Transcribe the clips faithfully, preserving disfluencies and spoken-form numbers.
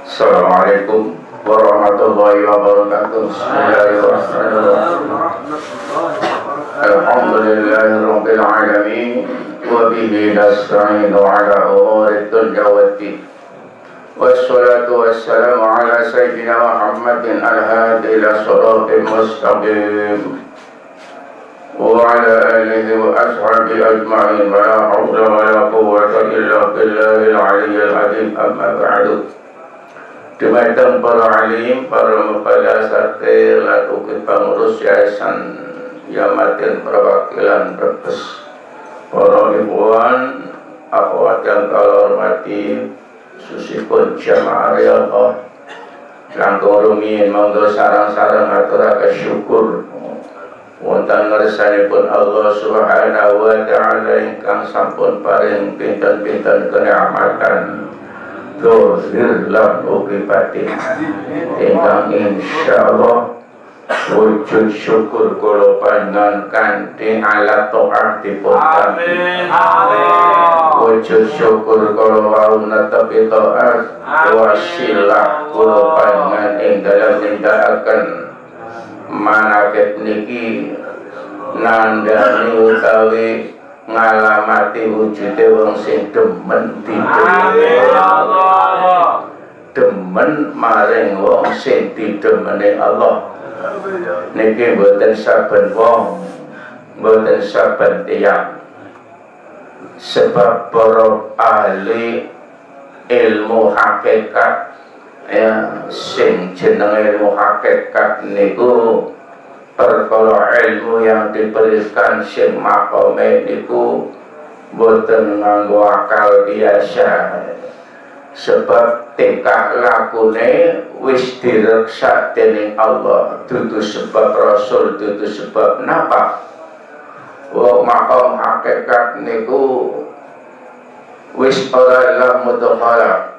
Assalamualaikum warahmatullahi wabarakatuh. Bismillahirrahmanirrahim. Alhamdulillahirabbil alamin wa bihi nasta'inu ala umuri dunya waddin. Wassalatu wassalamu ala sayyidina Muhammadin al-hadi ila siratal mustaqim wa ala alihi wa ashabihi ajma'in. Wa la hawla wa la quwwata illa billahil aliyyil azim. Amma ba'du. Dumateng para alim, para mubada sakti lan ugi pengurus yayasan Yamatin perwakilan Brebes, para ikhwan akhwat yang kula hormati, susipun jamaah riyadhah langkung rumiyin monggo sareng-sareng aturaken syukur wonten ngersanipun Allah Subhanahu wa taala ingkang sampun paring pinten-pinten kenikmatan dohir lan ugi batin ingkang insyaallah wujud syukur kula panjenengan kanthi alat taatipun. Amin. Wujud syukur kula wau netepi taat wasilah kula panjenengan ing dalem nindakaken manakib niki nandhani utawi ngalamati wujude wong sing demen didemeni Allah, demen maring wong sing didemeni Allah. Niki mboten saben wong, mboten saben tiyang, sebab para ahli ilmu hakikat ya, sing jenenge ilmu hakikat niku perkara ilmu yang diberikan sing makome niku boten nganggo akal biasa, sebab tingkah lakune wis direksa dening Allah, dudu sebab Rasul, dudu sebab napa. Wong makom hakikat niku wis ora la mudkhala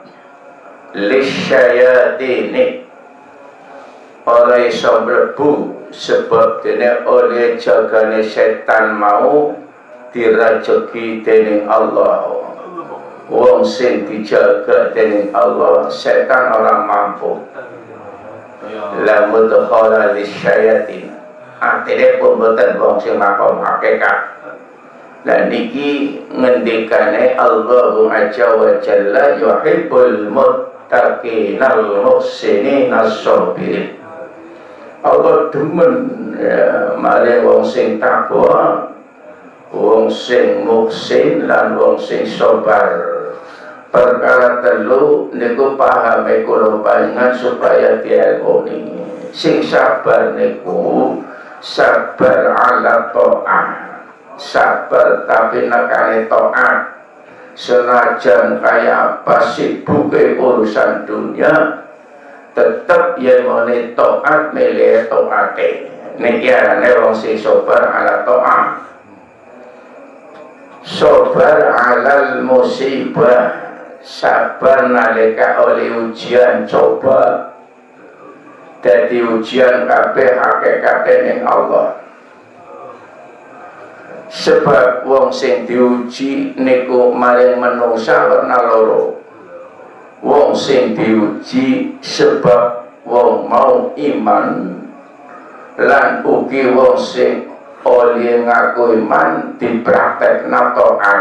lisyayatini, ora iso mlebu sebab dene oleh jagane setan mau dirajeki dening Allah. Wong sing dijaga dening Allah, setan orang mampu. La mudkhala lisyayatin, artine pun boten wong sing makom hakikat. Lah niki ngendikane Allahu azza wa jalla yuhibbul muttaqinal muhsinina sabirin. Allah demen ya, mari wong sing takwa, wong sing muhsin lan wong sing sabar. Perkara telu niku pahame kula panjenengan supaya dielmoni. Sing sabar niku sabar ala ta'ah, sabar tapi nekane ta'at. Senajan kaya apa sibuke urusan dunia, tetap yang mene taat milih taate. Niki arane wong sing sabar ala taat. Sabar alal musibah, sabar nalika oleh ujian coba. Dadi ujian kabeh hakikate ning Allah. Sebab wong sing diuji niku maring manungsa werna loro. Wong sing diuji sebab wong mau iman, lan ugi wong sing oleh ngaku iman dipraktekna taat.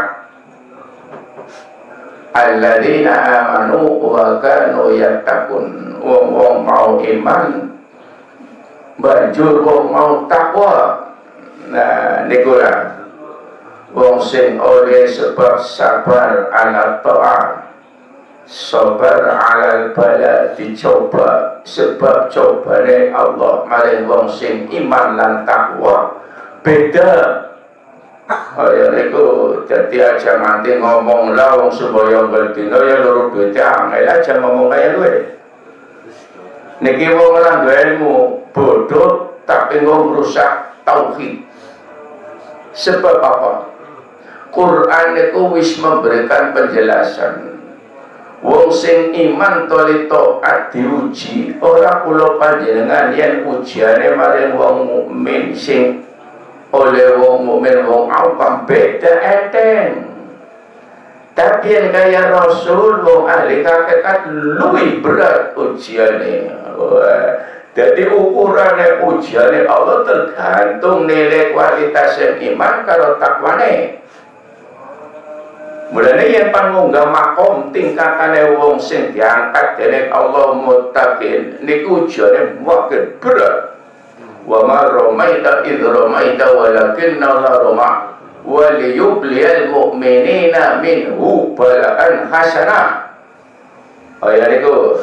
Alladzina amanu wa kanu yattaqun, wong-wong mau iman banjur wong mau takwa. Nah niku lah wong sing oleh sebab sabar ala taat, sabar alal bala, dicoba sebab cobane Allah maring wong sing iman lan takwa beda. Kaya niku dadi aja nganti ngomong lah wong supaya berdina ya loro duwite angel aja ngomong kaya luwe. Niki wong ora duwe ilmu, bodoh tapi ngomong rusak tauhid. Sebab apa? Quran niku wis memberikan penjelasan. Wong sing iman toli taat diuji, ora kula panjenengan yen ujiane maring wong mukmin sing oleh wong mukmin wong awam beda enteng. Tapi yang kaya Rasul wong ahli hakikat luwih berat ujiane. Jadi ukurannya ujiannya Allah tergantung nilai kualitas iman karo takwane. Mulane yang pangunggah makom tingkatane wong sing diangkat dening Allah muttaqin niku ujiane makin berat. Wa ma ramaita id ramaita walakinna Allah rama wa liyubliyal mu'minina minhu balaan hasanah. Ayat niku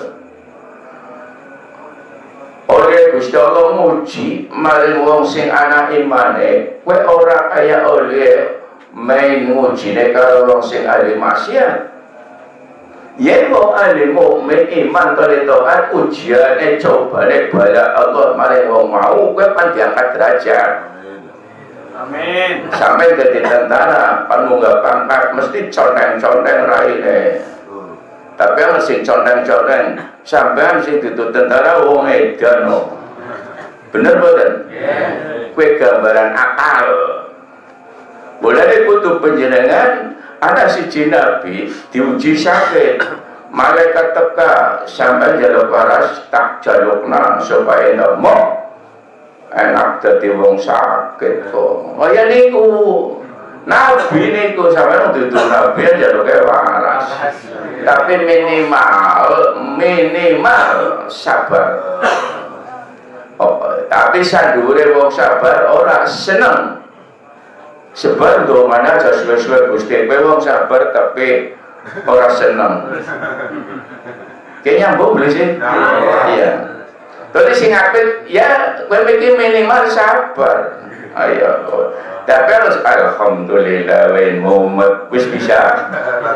oleh Gusti Allah muji maring wong sing ana imane kowe ora kaya oleh main mujine karo wong sing ahli maksiat. Yen wong ahli mukmin iman kali taat ujiane cobane bala Allah maring wong mau kowe pan diangkat derajat. Amin. Sampai dadi tentara panunggah pangkat mesti conteng-conteng raine. Tapi yang sing conteng-conteng sampean sing duduk tentara wong edan no. Bener boten? Yeah. Kue gambaran akal. Boleh kudu penjenengan ada siji nabi diuji sakit. Malaikat teka sampai jaluk waras tak jalukna supaya nemu enak dadi wong sakit kok. Oh ya niku. Nabi niku sampean duduk nabi jaluke waras. Tapi minimal minimal sabar. Oh, tapi sadure wong sabar ora seneng. Sebab do mana sesuai Gusti kowe wong sabar tapi ora seneng. Kayaknya mbok beli sih. Iya. Tapi sing apik ya kowe mikir minimal sabar. Ayo. Tapi harus alhamdulillah wa Muhammad wis bisa.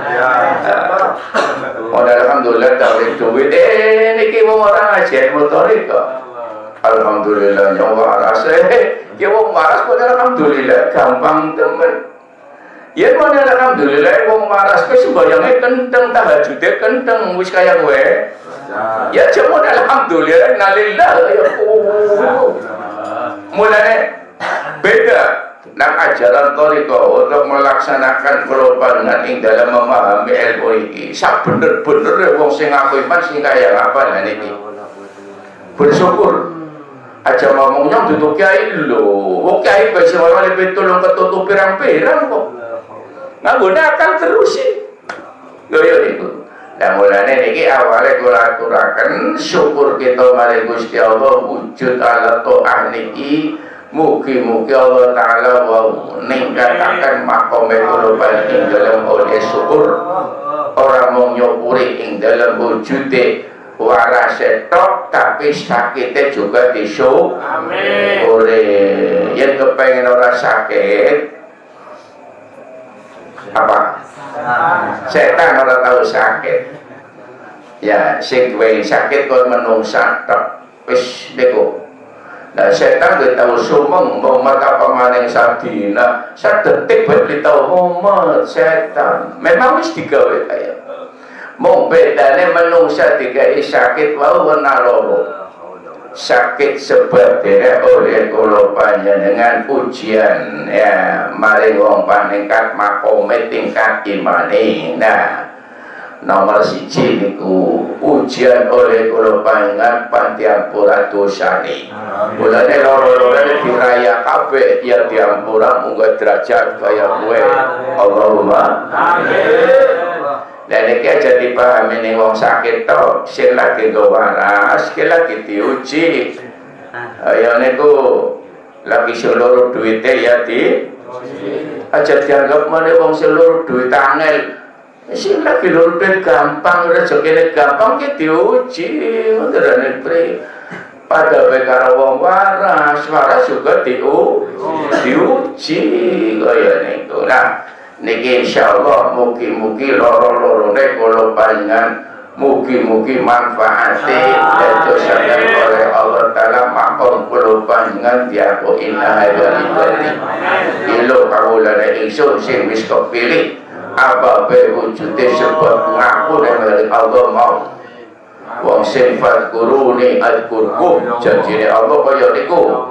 Oh alhamdulillah tawrik duit eh niki wong ora ngaji motorik kok. Alhamdulillah nyawa waras eh ya wong waras kok alhamdulillah gampang temen. Ya mau alhamdulillah wong waras kowe sembayange kenteng tahajude kenteng wis kaya kowe. Ya cuma alhamdulillah nalillah ya. Mulane beda nang ajaran toriko untuk melaksanakan perubahan ing dalam memahami ilmu ini sak bener-bener wong sing ngaku iman sing kaya apa nah niki bersyukur aja ngomongnya duduk kiai lho wong kiai bisa ora lebih tolong ketutup pirang-pirang kok nggunakan terus sih lho yo niku nah mulane niki awale kula aturaken syukur kita marang Gusti Allah wujud ala ta'ah niki. Mugi-mugi Allah Ta'ala mau ningkatakan makom kuluban ing dalam oleh syukur orang mau nyukuri ing dalam wujude warase tok tapi sakitnya juga disyuk oleh yang kepengen orang sakit apa? Setan orang tahu sakit ya sing duwe sakit kok menungsa tok wis deko. Nah setan kita tahu sumeng mau mata pemaning sabdina sadetik bae tahu momet setan memang wis digawe kaya mau bedane menungsa digawe sakit wau wena loro sakit sebab dene oleh kula panjenengan ujian ya maring wong paningkat makome tingkat imane. Nah nomor siji niku ujian oleh kula panjenengan pandiampura dosane. Mulane loro-lorone diraya kabeh ya diampura munggah derajat kaya kowe. Allahumma amin. Lah iki aja dipahami ning wong sakit tok, sing lagi nggo waras, sing lagi diuji. Ya niku lagi seluruh duwite ya di aja dianggap meneh wong seluruh duit angel. Sing lagi lur ben gampang rezekine gampang ki diuji ngerane pri pada karo wong waras waras juga diu diuji kaya niku. Nah niki insyaallah mugi-mugi loro-lorone kula panjenengan mugi-mugi manfaate dados saking oleh Allah taala makom kula panjenengan diaku inna hadza ilo kawulane ingsun sing wis kepilih apa bae wujude sebab ngaku dari Allah mau wong sing fadkuruni adkurkum janjine Allah kaya niku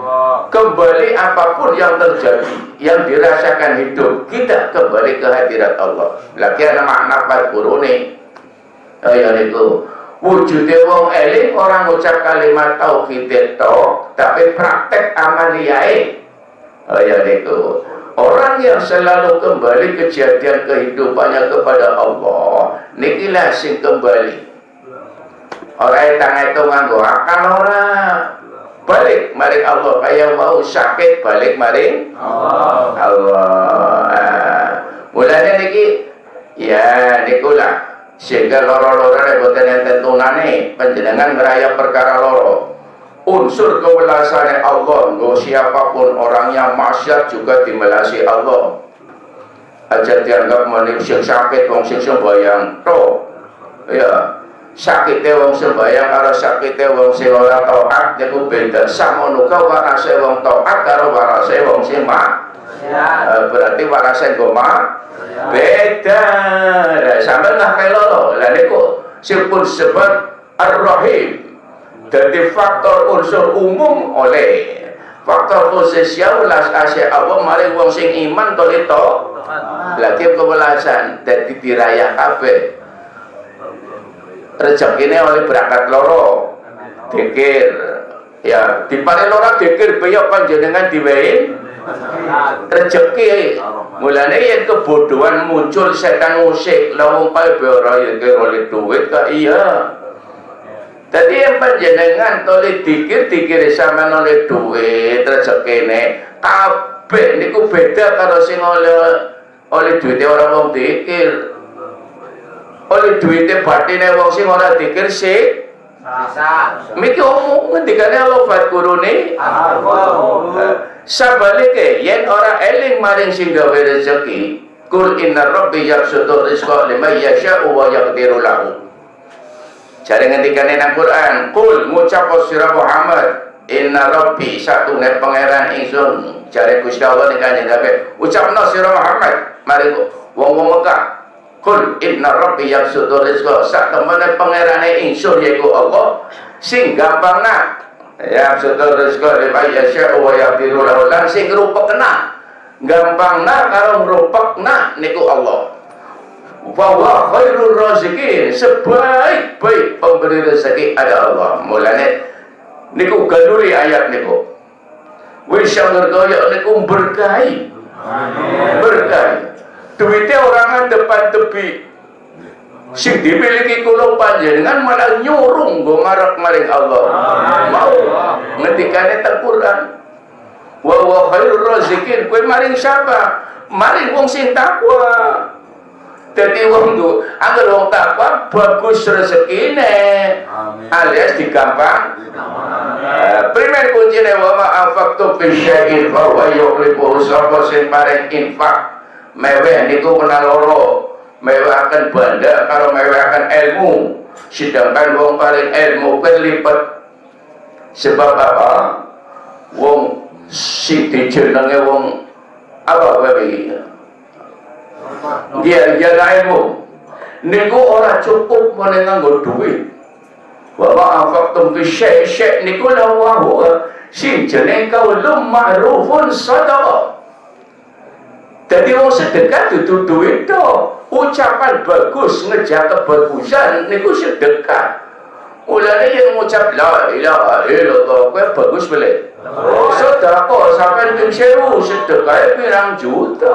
kembali apapun yang terjadi, yang dirasakan hidup, kita kembali ke hadirat Allah. Lagi ada makna fadkuru nih. Ya niku wujudnya wong eling orang ucap kalimat tauhid itu, tapi praktek amaliyae. Ya niku orang yang selalu kembali kejadian kehidupannya kepada Allah, nikilah sing kembali. Orang tangan itu nganggo akal orang balik maring Allah, kayak mau sakit balik maring Allah. Allah. Mulanya niki ya nikulah sehingga loro-loro nek boten enten tunane panjenengan ngeraya perkara loro. Unsur kewelasane Allah, nggo siapapun orangnya maksiat juga dimelasi Allah. Aja dianggap manusia sakit wong sing sembayang to. Ya. Sakite wong sembayang karo sakite wong sing ora taat niku beda. Samono ka warase wong taat karo warase wong sing maksiat. Berarti warase goma beda. Lah sampeyan nggak keloro. Lah niku sing pun sebab Ar-Rahim. Dadi faktor unsur umum oleh faktor khusus ya ulas asya Allah maring wong sing iman to itu. Lagi kewelasan dadi diraya kabeh. Rezekine oleh berangkat loro dikir ya dipare loro dikir beyok panjenengan diwehi rezeki. Mulane yen kebodohan muncul setan musik lawung kae ora yen oleh duit ka iya. Dadi yen panjenengan tole dikir dikir sampean oleh duit rezekine kabeh niku beda karo sing oleh oleh duit ora wong dikir. Oleh duitnya batine wong sing ora dikir sik sasa. Miki omong ngendikane Allah fadkuruni sabalike yen ora eling maring sing gawe rezeki. Kul inna rabbi yabsutu rizqa liman yasha'u wa yaqdiru lahu. Jare ngendikane nang Quran, kul ngucap sira Muhammad, inna rabbi satune pangeran ingsun. Jare Gusti Allah ning kanjeng Nabi, ucapno sira Muhammad maring wong-wong Mekah. Kul inna rabbi yabsutu rizqa sak temene pangerane ingsun yaiku Allah sing gampangna yabsutu rizqa liman yasha'u wa yaqdiru lahu lan sing ngrupekna gampangna karo ngrupekna niku Allah. Wa huwa khairur raziqin, sebaik-baik pemberi rezeki ada Allah. Mulane niku ganduri ayat niku wis ngergaya niku berkahi berkahi. Duitnya orang depan tepi sing dimiliki kula panjenengan malah nyurung go marek maring Allah. Mau ngendikane Al-Qur'an wa wa khairur raziqin, kowe maring siapa? Maring wong sing takwa. Dadi wong ku angger wong takwa bagus rezekine alias digampang. Primer kuncine wa ma anfaqtu fi syai'in fa huwa yukhlifu, sapa sing paring infak meweh niku kena loro, meweh akan banda kalau meweh akan ilmu. Sedangkan wong paling ilmu kan lipat. Sebab apa? Wong sing dijenenge wong apa bae dia dia ilmu niku ora cukup meneng nganggo duit. Wa ma'afaqtum fi syai' niku lawu sing jeneng kaulum ma'rufun sadaqah. Jadi wong sedekah dudu duit to, ucapan bagus ngejak kebagusan niku sedekah. Mulane yang ngucap la ilaha illallah kowe bagus beli. Sedekah sampean ping sewu sedekah pirang juta.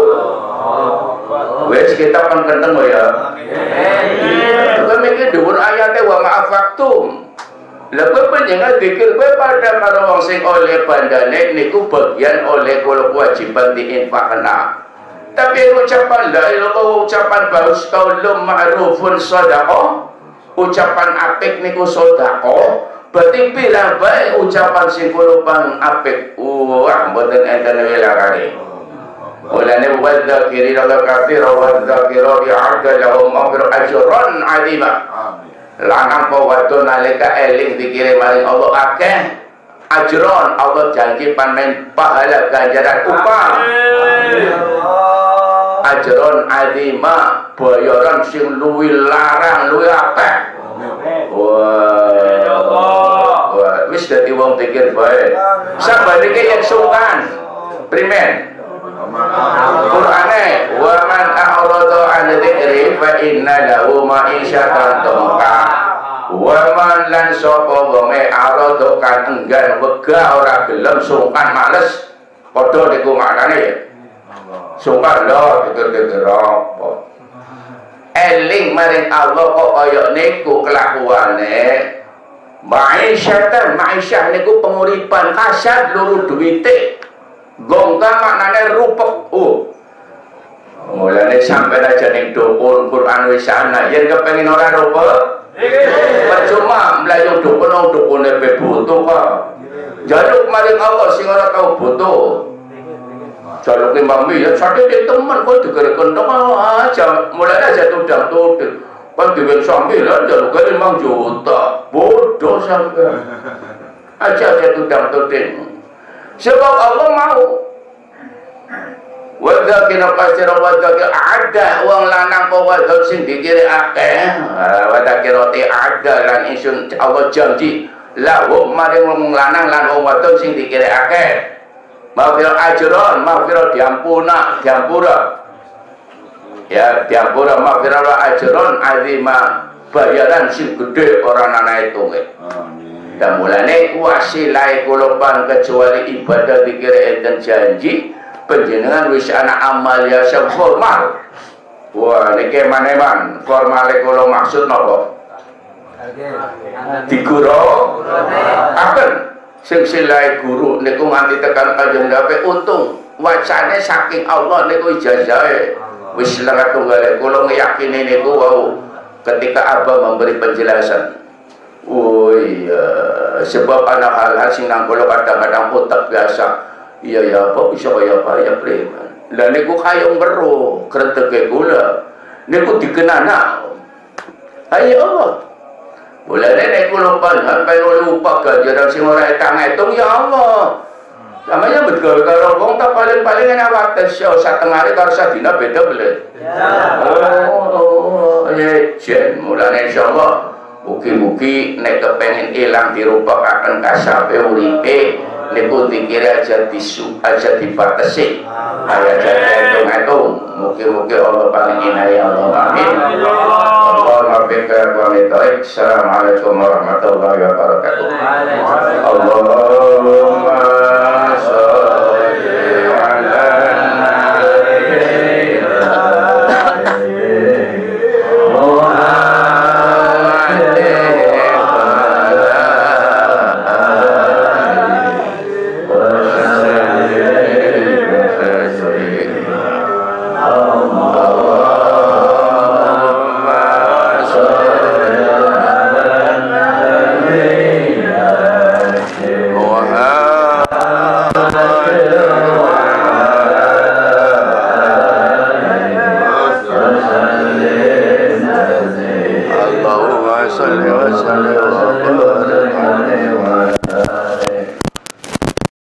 Wes kita pan kenteng ya. Kowe mikir dhuwur ayate wa ma'afaqtum. Lah kowe panjenengan dikir kowe padha karo wong sing oleh bandane niku bagian oleh kula kewajiban diinfakna. Tapi ucapan la ilaha ucapan bagus qaulun ma'rufun shadaqah, ucapan apik niku sedekah. Berarti pirang bae ucapan sing kula pang apik. Wah mboten enten wilarane. Ulane wadzakirina katsira wadzakira bi'adda lahum maghfirah ajran 'azima. Lanang po wadon nalika eling dikirim maring Allah akeh ajron, Allah janji panen pahala ganjaran upah ajron azima, bayaran sing luwih larang luwih akeh. Wah wis wis dadi wong pikir bae. Sabanike yen sungkan. Primen. Qur'ane wa man a'rada 'an dzikri fa inna lahu ma'isyatan dhanka. Wa man lan sapa wong a'rada kan enggan wegah ora gelem sungkan males. Padha niku maknane. Sungkan lho pikir-pikir apa. Eling maring Allah kok kaya niku kelakuane. Ma'isyatan, ma'isyah niku penguripan kasat luru duwite. Gongka maknane rupek. Oh. Mulane sampai aja ning dukun Quran wis ana, yen kepengin ora rupek. Percuma mlayu dukun nang dukune pe butuh kok. Jaluk maring Allah sing ora tau butuh. Jaluk Mbak Mi ya sadhe temen kok digere kendong aja. Mulane aja tudang-tuding. Kan diwen sampeyan jaluk lima juta. Bodoh sampeyan. Aja aja tudang-tuding. Sebab Allah mau wadakina kasira wadakina ada uang lanang kau wadak sing dikiri akeh wadakina ti ada lan isun Allah janji lahum maring wong lanang lan wong wadak sing dikiri akeh maghfir ajron maghfir diampuna diampura ya diampura maghfir ajron azima bayaran sing gede orang anak itu dan mulane wasilah kulapan kecuali ibadah dikira enten janji penjenengan wis ana amal ya sing formal. Wah niki maneman formal kula maksud napa? Diguru akan sing silai guru niku nganti tekan kanjeng Nabi untung wacane saking Allah niku ijazahe wis lengat tunggale kula ngiyakini niku wau ketika Abah memberi penjelasan. Oh iya, sebab anak hal-hal sing nang kula kadang-kadang otak biasa. Iya ya apa bisa kaya apa ya preman. Lah niku kayong bero, kretege kula. Niku dikenana. Ayo Allah. Mulane nek kula sampai lupa ganjaran sing ora etang etung ya Allah. Namanya betul karo wong tak paling-paling ana waktu sio satengare karo sadina beda bele. Ya. Oh, ya jen mulane insyaallah mugi-mugi nek kepengin ilang dirupakaken kasabe uripe niku dikira aja disu aja dibatasi aya jadeng itu mugi-mugi Allah paling inayah Allah amin. Allahumma bika wa mitaik. Assalamualaikum warahmatullahi wabarakatuh. Allahumma sholli ala salli wa sallim wa barik alaihi wa